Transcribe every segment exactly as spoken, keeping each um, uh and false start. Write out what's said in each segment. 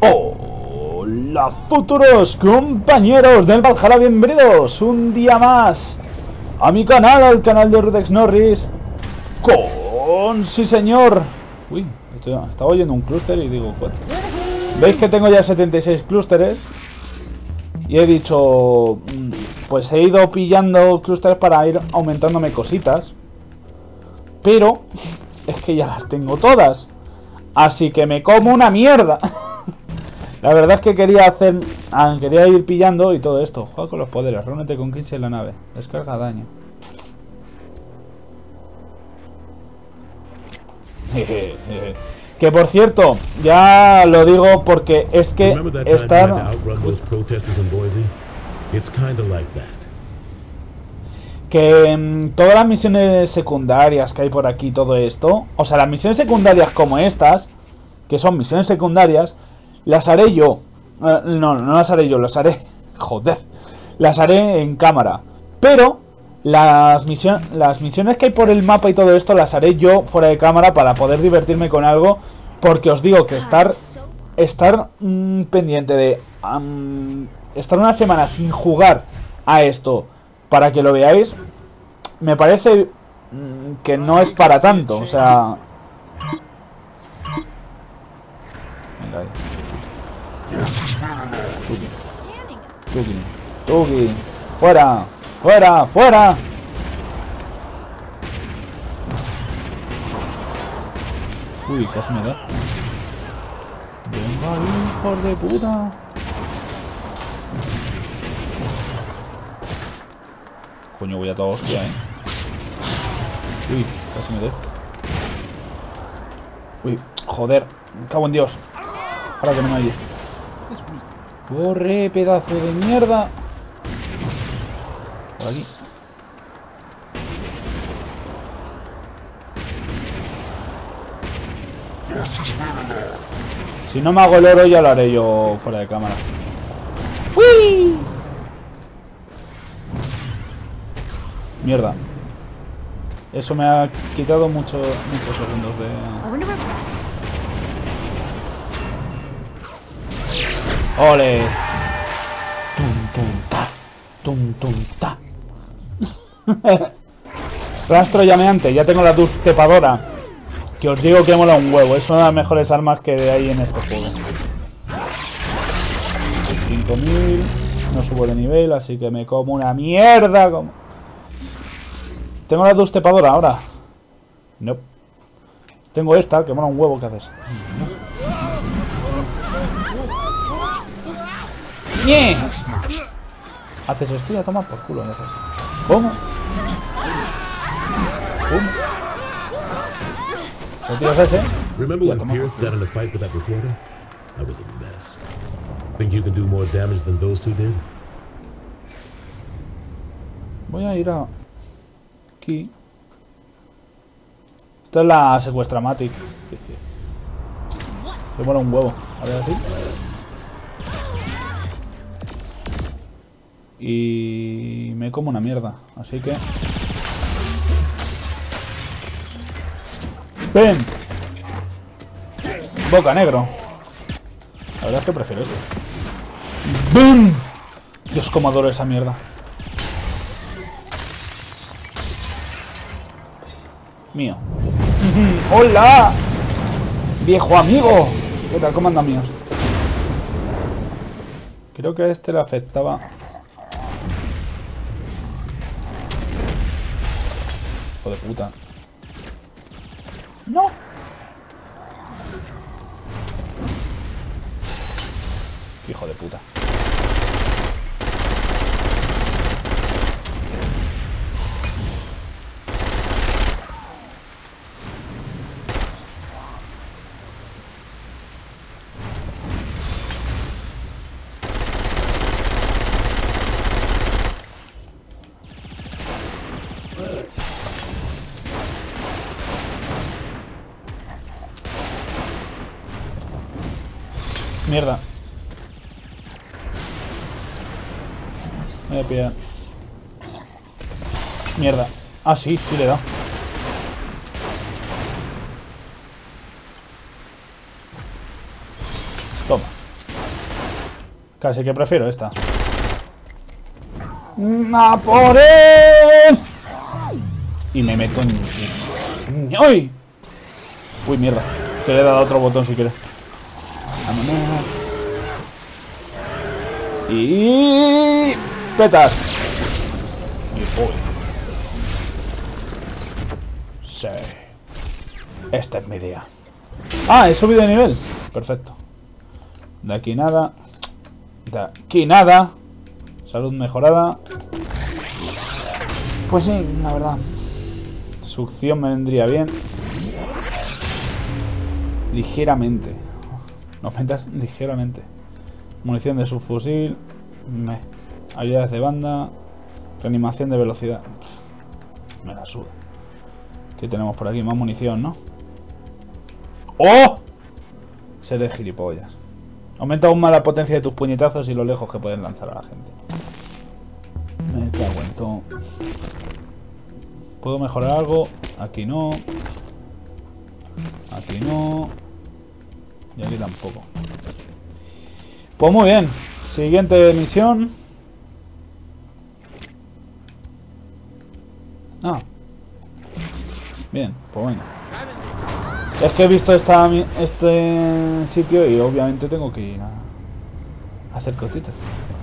Hola futuros compañeros del Valhalla, bienvenidos un día más a mi canal, al canal de Rudex Norris. Con... sí señor. Uy, estoy, estaba oyendo un clúster y digo, ¿cuál? ¿Veis que tengo ya setenta y seis clústeres? Y he dicho, pues he ido pillando clústeres para ir aumentándome cositas. Pero es que ya las tengo todas, así que me como una mierda. La verdad es que quería hacer... Ah, quería ir pillando y todo esto. Juega con los poderes, reúnete con quince en la nave. Descarga daño. Que por cierto, ya lo digo porque es que estar... Que mmm, todas las misiones secundarias que hay por aquí, todo esto... O sea, las misiones secundarias como estas, que son misiones secundarias, las haré yo. Uh, no, no las haré yo, las haré... Joder. Las haré en cámara. Pero las, misión, las misiones que hay por el mapa y todo esto las haré yo fuera de cámara para poder divertirme con algo. Porque os digo que estar... Estar mmm, pendiente de... Um, estar una semana sin jugar a esto para que lo veáis, me parece mmm, que no es para tanto. O sea... Venga ahí. Tuki, Tuki, Tuki, fuera, fuera, fuera. Uy, casi me da. Venga, hijos de puta. Coño, voy a toda hostia, eh. Uy, casi me da. Uy, joder, me cago en Dios. Para que no me oye. Corre, pedazo de mierda. Por aquí. Si no me hago el oro, ya lo haré yo fuera de cámara. ¡Uy! Mierda. Eso me ha quitado mucho, muchos segundos de... ¡Ole! Tum, tum, ta. Tum, tum, ta. Rastro llameante. Ya tengo la dustepadora, que os digo que mola un huevo. Es una de las mejores armas que hay en este juego. cinco mil. No subo de nivel, así que me como una mierda. Como... Tengo la dustepadora ahora. No. Tengo esta, que mola un huevo. ¿Qué haces? No. ¡Nie! Haces esto y a tomar por culo. ¿Qué haces? ¿Cómo? ¿Cómo? ¿Se tiras ese? Remember when Pierce got in a fight with that reporter? That was a mess. Think you can do more damage than those two did? Voy a ir a... aquí. Esta es la secuestramatic. Que mola un huevo. A ver así. Y me como una mierda. Así que... ¡Ven! Boca negro. La verdad es que prefiero esto. ¡Ven! Dios, cómo adoro esa mierda. Mío. ¡Hola! ¡Viejo amigo! ¿Qué tal? ¿Cómo andan míos? Creo que a este le afectaba... Hijo de puta. ¡No! Hijo de puta. Mierda. Me voy a pillar. Mierda. Ah, sí, sí le da. Toma. Casi que prefiero esta. ¡A por él! Y me meto en... ¡Uy! Uy, mierda. Que le he dado otro botón si quieres. Vámonos. Y... ¡Petas! Y... ¡Uy! Sí. Esta es mi idea. Ah, he subido de nivel. Perfecto. De aquí nada. De aquí nada. Salud mejorada. Pues sí, la verdad. Succión me vendría bien. Ligeramente. No aumentas ligeramente. Munición de subfusil. Me. Habilidades de banda. Reanimación de velocidad. Pff, me la suda. ¿Qué tenemos por aquí? Más munición, ¿no? ¡Oh! Seré gilipollas. Aumenta aún más la potencia de tus puñetazos y lo lejos que puedes lanzar a la gente. Me cago en todo. ¿Puedo mejorar algo? Aquí no. Aquí no. Y aquí tampoco. Pues muy bien. Siguiente misión. Ah. Bien, pues venga. Es que he visto esta, este sitio y obviamente tengo que ir a hacer cositas.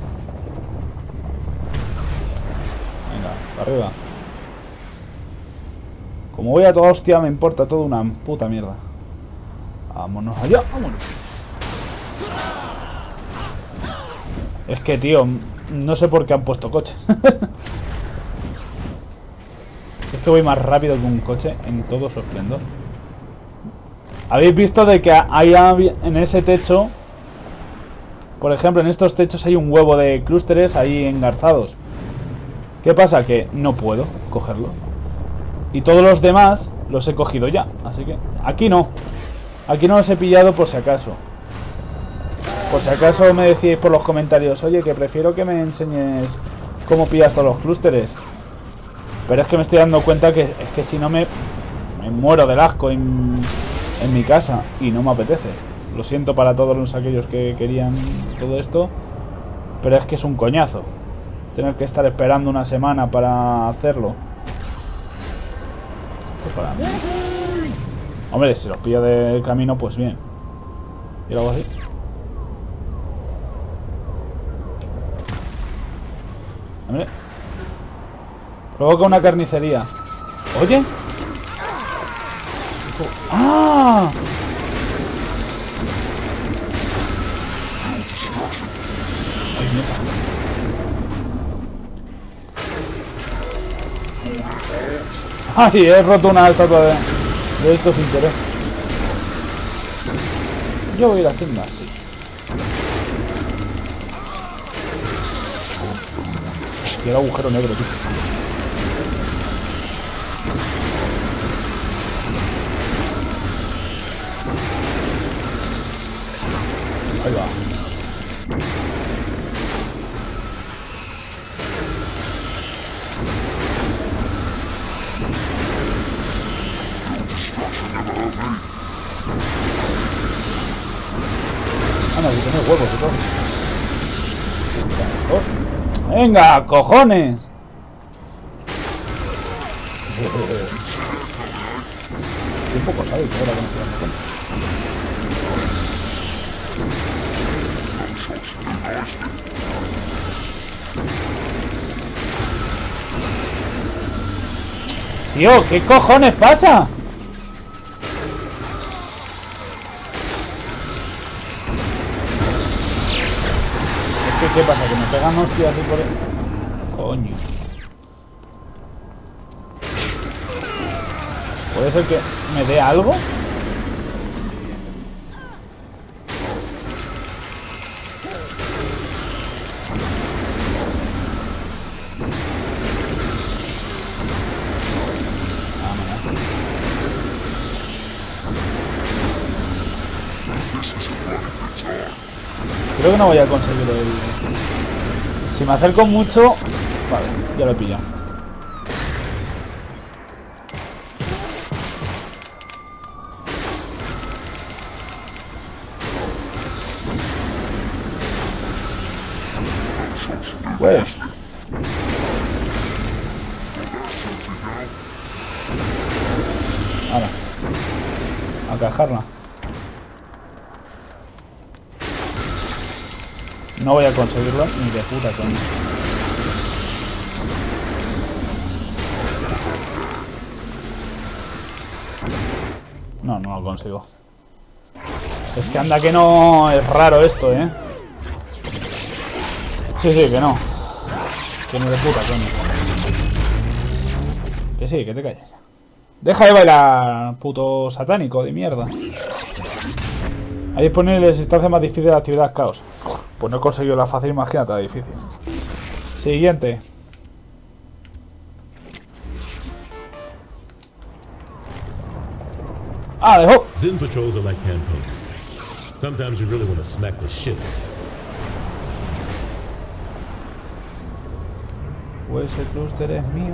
Venga, para arriba. Como voy a toda hostia, me importa todo una puta mierda. Vámonos allá, vámonos. Es que, tío, no sé por qué han puesto coches. Es que voy más rápido que un coche en todo su esplendor. Habéis visto de que hay en ese techo, por ejemplo, en estos techos hay un huevo de clústeres ahí engarzados. ¿Qué pasa? Que no puedo cogerlo. Y todos los demás los he cogido ya. Así que aquí no. Aquí no los he pillado por si acaso. Por si acaso me decís por los comentarios, oye, que prefiero que me enseñes cómo pillas todos los clústeres. Pero es que me estoy dando cuenta que es que si no me, me muero del asco en, en mi casa y no me apetece. Lo siento para todos los aquellos que querían todo esto, pero es que es un coñazo tener que estar esperando una semana para hacerlo. Esto para mí. Hombre, si los pillo del camino, pues bien. Y algo así. Hombre. Provoca una carnicería. Oye. ¡Ah! ¡Ay! He roto una estatua de, de esto sin querer. Yo voy a ir haciendo así. Quiero agujero negro, tío. Ahí va. Ah, no, que tiene huevos y todo. ¡Venga, cojones! Un poco sádico ahora que no estoy dando cuenta. Tío, ¿qué cojones pasa? Es que, ¿qué pasa? ¿Que me pegan hostias así por el... Coño. ¿Puede ser que me dé algo? Creo que no voy a conseguir el... Si me acerco mucho... Vale, ya lo he pillado. Pues. Ahora. A cajarla. No voy a conseguirlo ni de puta coña. No, no lo consigo. Es que anda que no... Es raro esto, ¿eh? Sí, sí, que no. Que no de puta coña. Que sí, que te calles. Deja de bailar, puto satánico de mierda. Hay disponibles instancias más difíciles de la actividad caos. Pues no he conseguido la fácil, imagínate la difícil. Siguiente. Ah, dejó. Zen patrols are like campaigns. Sometimes you really want to smack the shit. Pues el clúster es mío.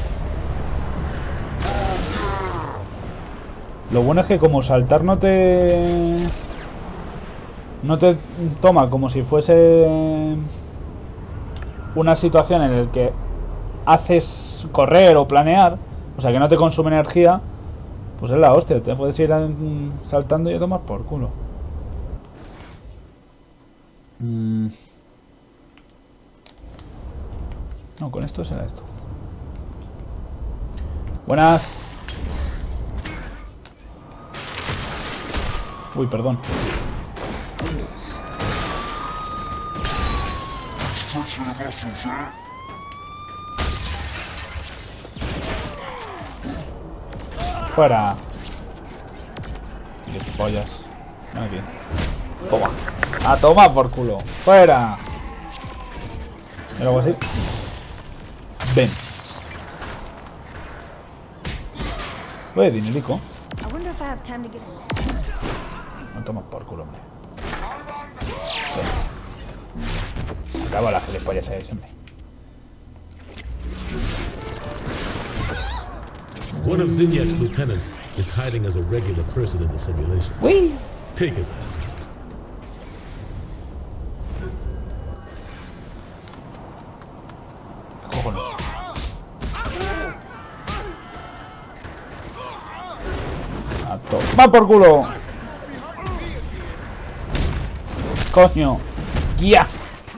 Lo bueno es que como saltar no te... No te toma como si fuese una situación en la que haces correr o planear, o sea que no te consume energía, pues es la hostia, te puedes ir saltando y a tomar por culo. Mm. No, con esto será esto. Buenas. Uy, perdón. Fuera. Qué pollas. Aquí. Toma. A tomar por culo. Fuera. ¿Era algo así? Ven. Oye, dinerico. No tomas por culo, hombre. Sí. Acaba la gilipollas ahí siempre. One of Zinyak's lieutenants is hiding as a regular person in the simulation. Uy. Take his ass. ¿Qué cojones? A tomar por culo. Coño. ¡Guía!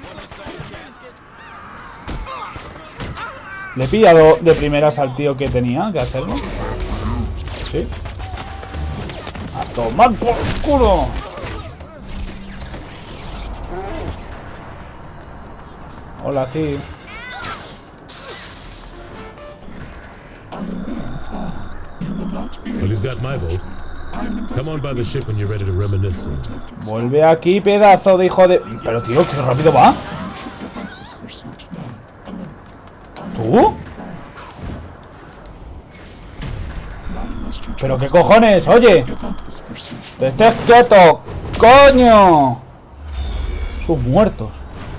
¿Le he pillado de primeras al tío que tenía que hacerlo? Sí. ¡A tomar por culo! Hola, sí. Well, you've got my vote. Come on by the ship when you're ready to reminisce. Vuelve aquí, pedazo de hijo de... Pero tío, qué rápido va. ¿Tú? ¿Pero qué cojones? Oye. ¡Te estés quieto! ¡Coño! Son muertos.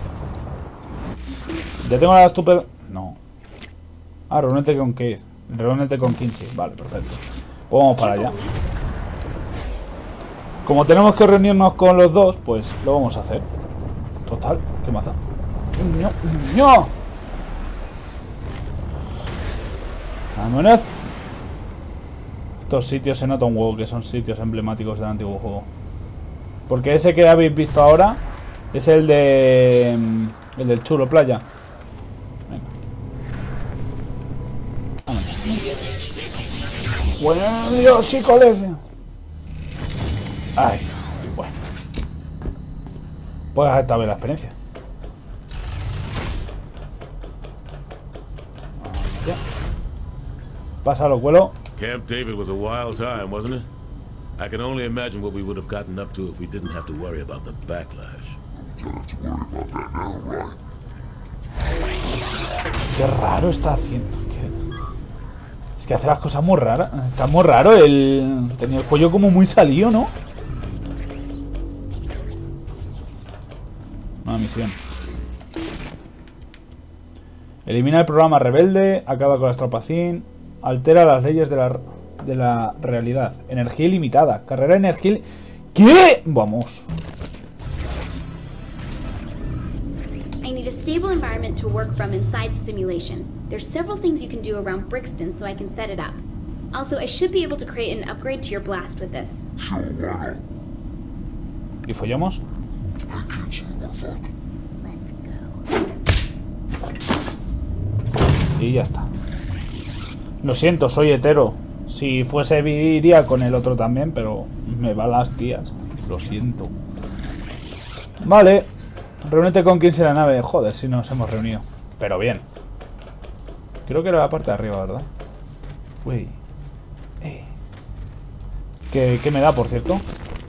Ya tengo la estúpida... No. Ah, reúnete con Keith. Reúnete con Kinsey. Vale, perfecto. Pues vamos para allá. Como tenemos que reunirnos con los dos, pues lo vamos a hacer. Total, ¿qué maza? ¡No! ¡No! ¡Vámonos! Estos sitios se nota un huevo que son sitios emblemáticos del antiguo juego. Porque ese que habéis visto ahora es el de... El del chulo playa. Venga. Vámonos. Bueno, Dios, psicodecia. Ay, bueno. Pues esta vez la experiencia. Ya. Pásalo, cuelo. Camp David was a wild time, wasn't it? I can only imagine what we would have gotten up to if we didn't have to worry about the backlash. Qué raro está haciendo. Es que hace las cosas muy raras. Está muy raro el... Tenía el cuello como muy salido, ¿no? Una misión. Elimina el programa rebelde. Acaba con las tropas Zin. Altera las leyes de la, de la realidad. Energía ilimitada. Carrera de energía... ¿Qué? Vamos. stable environment to work from inside the simulation. There's several things you can do around Brixton so I can set it up. Also, I should be able to create an upgrade to your blast with this. ¿Y follamos? Let's go. Y ya está. Lo siento, soy hetero. Si fuese iría con el otro también, pero me va las tías. Lo siento. Vale. Reúnete con quien sea la nave. Joder, si nos hemos reunido. Pero bien. Creo que era la parte de arriba, ¿verdad? Uy. Eh. ¿Qué, ¿Qué me da, por cierto?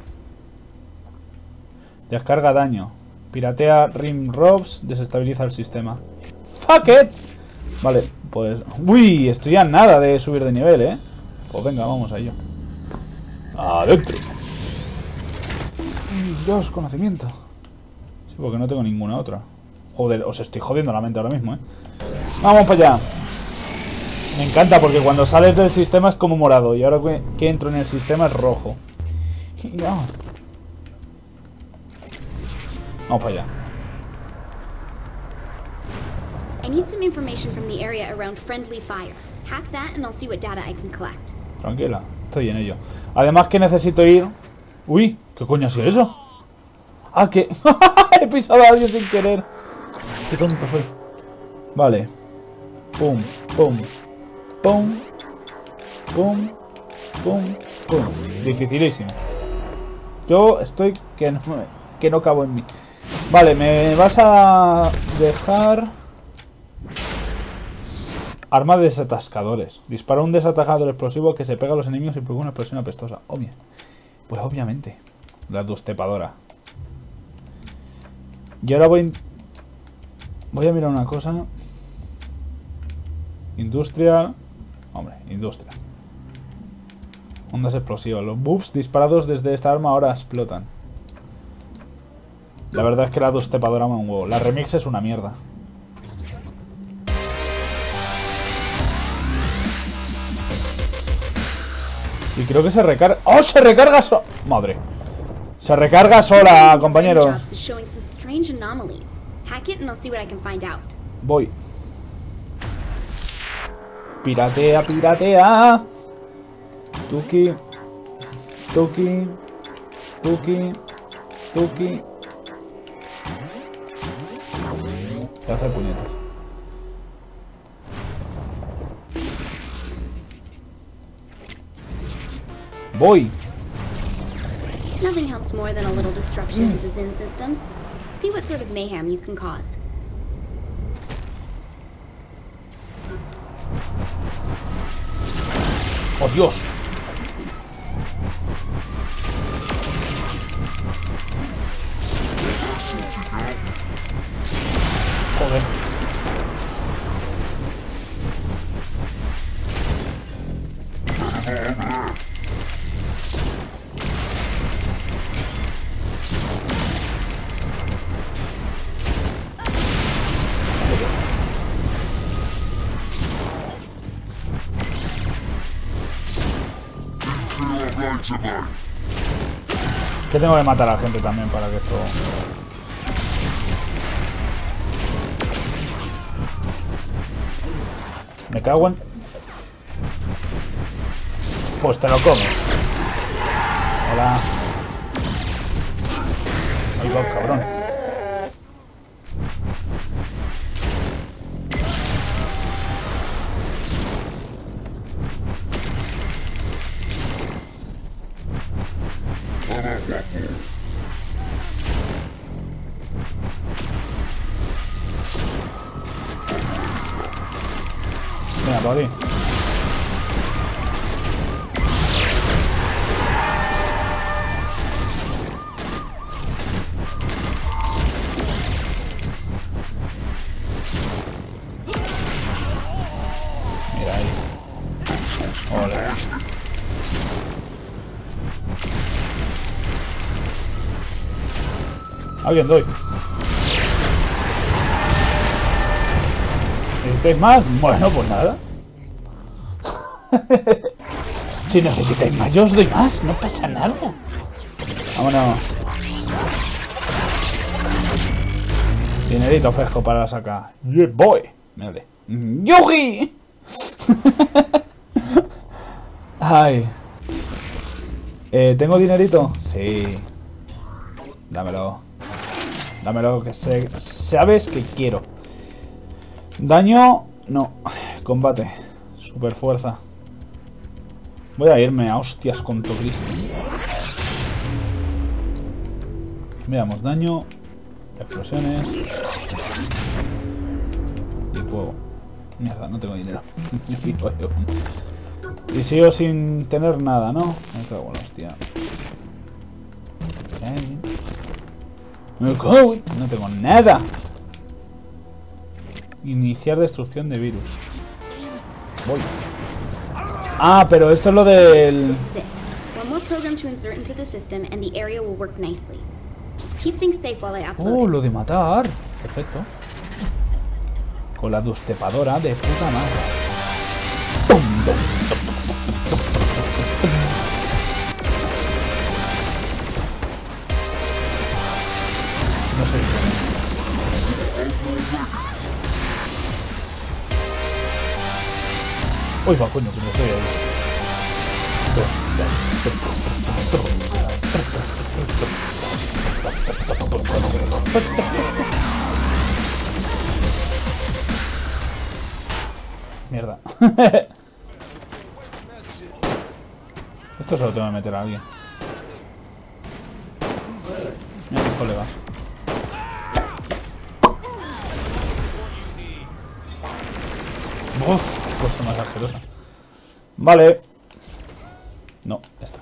Descarga daño. Piratea Rim Robs. Desestabiliza el sistema. ¡Fuck it! Vale, pues... Uy, estoy a nada de subir de nivel, ¿eh? Pues venga, vamos a ello. Adentro. Dos, conocimiento. Sí, porque no tengo ninguna otra. Joder, os estoy jodiendo la mente ahora mismo, ¿eh? Vamos para allá. Me encanta porque cuando sales del sistema es como morado. Y ahora que, que entro en el sistema es rojo. No. Vamos para allá. I need some information from the area around Friendly Fire. Hack that and I'll see what data I can collect. Tranquila, estoy en ello. Además que necesito ir... Uy, ¿qué coño ha sido eso? Ah, que... He pisado a alguien sin querer. Qué tonto soy. Vale. Pum, pum, pum, pum, pum, pum. Dificilísimo. Yo estoy que no, que no cabo en mí. Vale, me vas a dejar... Arma de desatascadores. Dispara un desatascador explosivo que se pega a los enemigos y provoca una explosión apestosa. Obvio. Pues obviamente. La dustepadora. Y ahora voy... Voy a mirar una cosa. Industrial. Hombre, industria. Ondas explosivas. Los buffs disparados desde esta arma ahora explotan. La verdad es que la dustepadora me da un huevo. La remix es una mierda. Y creo que se recarga... ¡Oh! ¡Se recarga sola! Madre. Se recarga sola, compañero. Voy. Piratea, piratea. Tuki. Tuki. Tuki. Tuki. Se hace puñetas. Voy. Nothing helps more than a little disruption to the Zin systems. See what sort of mayhem you can cause. ¡Oh, Dios! Joder. Que tengo que matar a la gente también para que esto... Me cago en... Pues te lo comes. Hola. Ahí va, cabrón. Venga, por aquí. Mira ahí. Hola. ¿Alguien doy? ¿Necesitáis más? Bueno, pues nada. Si necesitáis más, yo os doy más. No pasa nada. Vámonos. Dinerito fresco para la saca. Yeah, boy. Mírale. ¡Yuji! Ay. Eh, ¿tengo dinerito? Sí. Dámelo. Dámelo, que sé. Sabes que quiero. Daño. No. Combate. Super fuerza. Voy a irme a hostias con todo Cristo. Veamos, daño. Explosiones. Y fuego. Mierda, no tengo dinero. Y sigo sin tener nada, ¿no? Me cago en la hostia. Me cago en... No tengo nada. Iniciar destrucción de virus. Voy. Ah, pero esto es lo del... This is it. One more program to insert into the system and the area will work nicely. Just keep things safe while I upload Oh, it. lo de matar. Perfecto. Con la dustepadora de puta madre. Tum, tum, tum, tum, tum, tum. No sé. Uy, va, coño, que no estoy ahí. Mierda. Esto solo tengo que meter a alguien. Mira, qué colega. Uf, qué cosa más asquerosa. Vale. No, esta.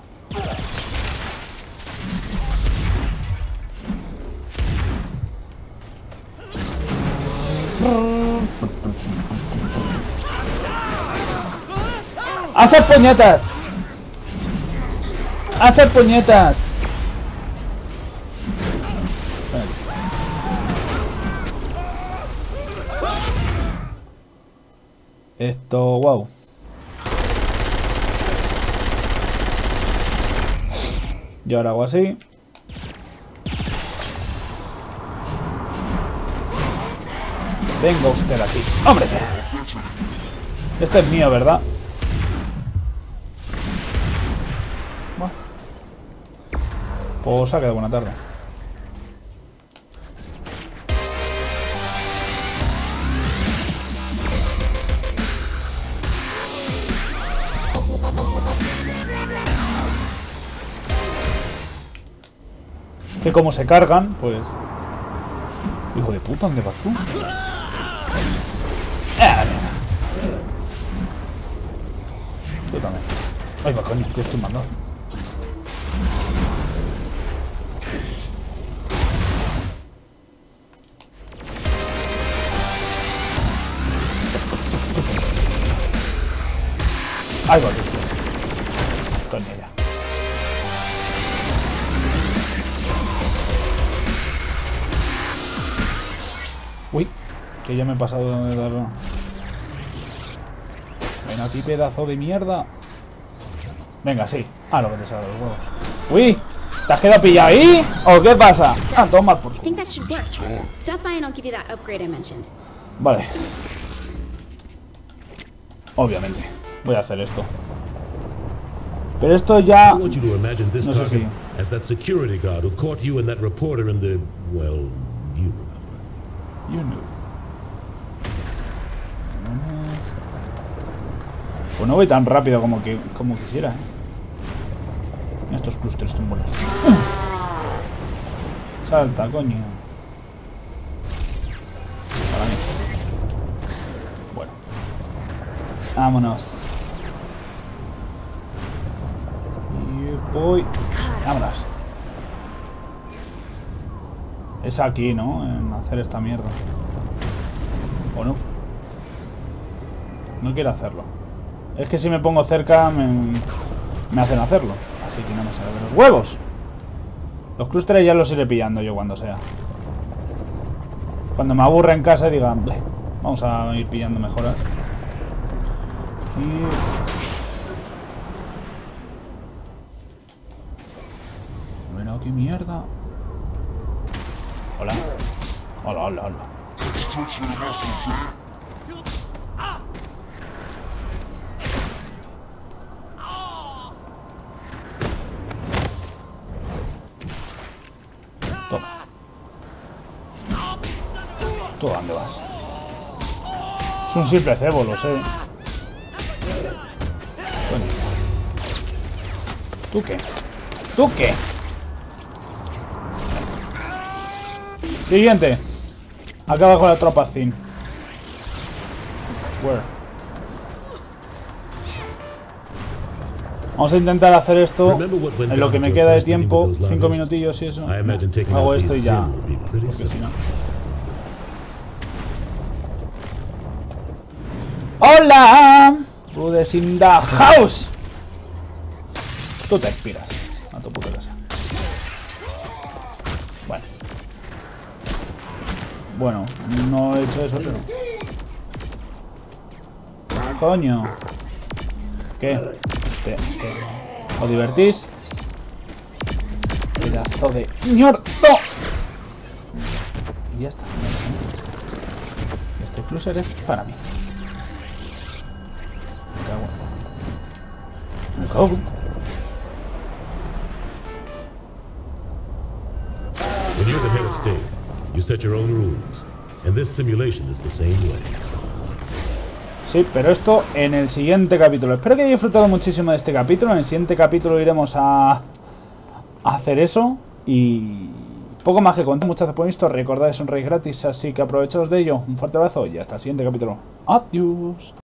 ¡Hacer puñetas! ¡Hacer puñetas! Esto, wow. Y ahora hago así. Venga usted aquí. ¡Hombre! Este es mío, ¿verdad? Bueno. Pues ha quedado buena tarde. Que como se cargan, pues... Hijo de puta, ¿dónde vas tú? Ah, tú también. Ay, va, coño, que estoy mandando. Ay, va, que estoy. Coño, ya. Uy, que ya me he pasado de darlo. Ven aquí, pedazo de mierda. Venga, sí. Ah, lo que te sale los huevos. Uy, ¿te has quedado pillado ahí? ¿O qué pasa? Ah, toma por I think that should work. Stop by and I'll give you that upgrade I mentioned. Vale. Obviamente. Voy a hacer esto. Pero esto ya... I want you to imagine this No sé target si... as that security guard who caught you and that reporter in the, well, you remember. You know. Pues no voy tan rápido como que como quisiera, ¿eh? Estos clústeres están buenos. Salta, coño. Para mí. Bueno. Vámonos. Y voy. Vámonos. Es aquí, ¿no? En hacer esta mierda. ¿O no? No quiero hacerlo. Es que si me pongo cerca me, me hacen hacerlo. Así que no me sale de los huevos. Los clústeres ya los iré pillando yo cuando sea. Cuando me aburra en casa y diga, vamos a ir pillando mejoras. Y... bueno, qué mierda. Hola. Hola, hola, hola. Toma. ¿Tú a dónde vas? Es un simple cebo, lo sé. Coño. ¿Tú qué? ¿Tú qué? Siguiente. Acaba con la tropa Zin. Where? Vamos a intentar hacer esto en lo que me queda de tiempo. Cinco minutillos y eso. No, hago esto y ya. Porque si no. ¡Hola! Rudes in the house. Tú te expiras a tu puta casa. Bueno. Bueno, no he hecho eso, pero... Coño. ¿Qué? Te, te... ¿Os divertís? Pedazo de... ¡Ñordo! Y ya está. Este cruiser es para mí. Me cago. Me cago. When you're the head of state, you set your own rules, and this simulation is the same way. Sí, pero esto en el siguiente capítulo. Espero que hayáis disfrutado muchísimo de este capítulo. En el siguiente capítulo iremos a, a hacer eso. Y poco más que contar. Muchas gracias por esto. Recordad, es un raid gratis, así que aprovechaos de ello. Un fuerte abrazo y hasta el siguiente capítulo. Adiós.